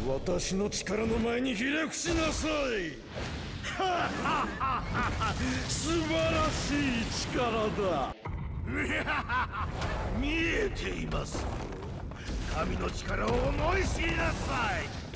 私の力の前にひれ伏しなさい。素晴らしい力だ。見えています。神の力を思い知りなさい。